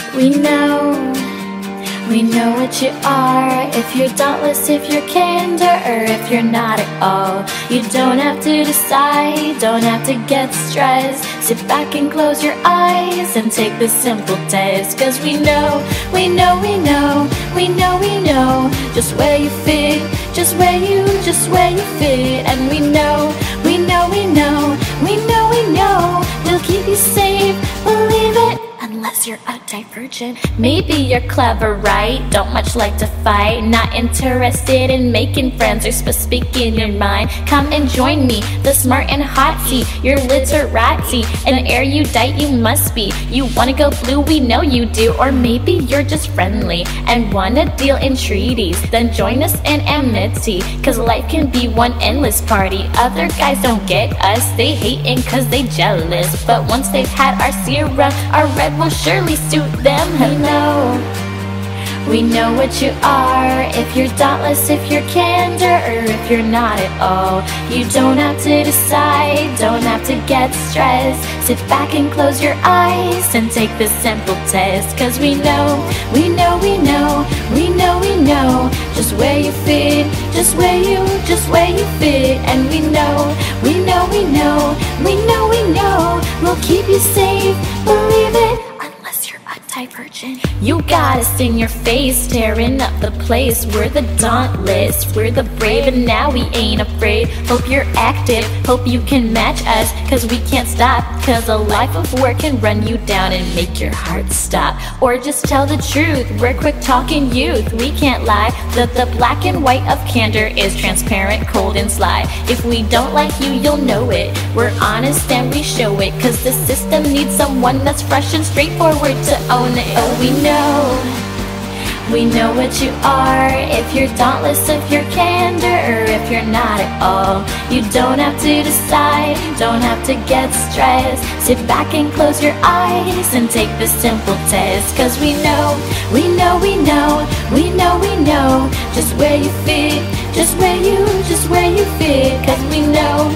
We know what you are. If you're dauntless, if you're candor, or if you're not at all. You don't have to decide, don't have to get stressed. Sit back and close your eyes and take this simple test. Cause we know just where you fit, just where you fit. And we know we'll keep you safe, believe it. Unless you're a divergent. Maybe you're clever, right? Don't much like to fight. Not interested in making friends or speaking your mind. Come and join me, the smart and haughty. You're literati, an erudite you must be. You wanna go blue, we know you do. Or maybe you're just friendly and wanna deal in treaties. Then join us in Amity, cause life can be one endless party. Other guys don't get us, they hating cause they jealous. But once they've had our serum, our red will surely suit them. We know what you are. If you're dauntless, if you're candor, or if you're not at all. You don't have to decide, don't have to get stressed. Sit back and close your eyes and take this simple test. Cause we know just where you fit, just where you fit. And we know we'll keep you safe, believe it. Unless you're a divergent. You got us in your face, tearing up the place. We're the dauntless, we're the brave, and now we ain't afraid. Hope you're active, hope you can match us, cause we can't stop. Cause a life of work can run you down and make your heart stop. Or just tell the truth, we're quick talking youth. We can't lie, that the black and white of candor is transparent, cold and sly. If we don't like you, you'll know it. We're honest and we show it, cause the system needs someone that's fresh and straightforward to own it. Oh, we know what you are. If you're dauntless, if you're candor, or if you're not at all. You don't have to decide, don't have to get stressed. Sit back and close your eyes and take this simple test. Cause we know just where you fit, just where you fit. Cause we know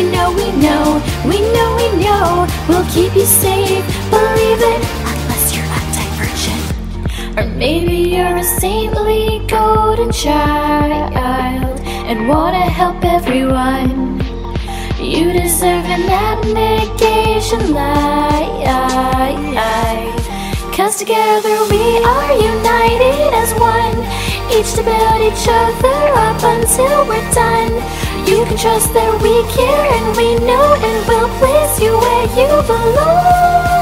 we'll keep you safe, believe it. Unless you're a divergent. Or maybe you're a saintly golden child and wanna help everyone. You deserve an abnegation life. Cause together we are united as one, each to build each other up until we're done. You can trust that we care and we know, and we'll place you where you belong.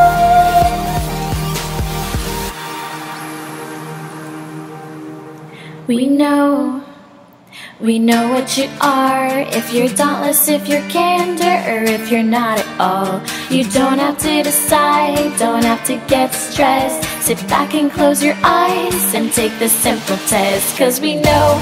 We know what you are. If you're dauntless, if you're candor, or if you're not at all. You don't have to decide, don't have to get stressed. Sit back and close your eyes and take this simple test. Cause we know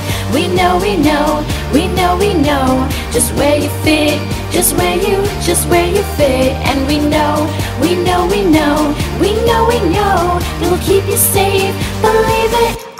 just where you fit, just where you fit. And we know we'll keep you safe, believe it.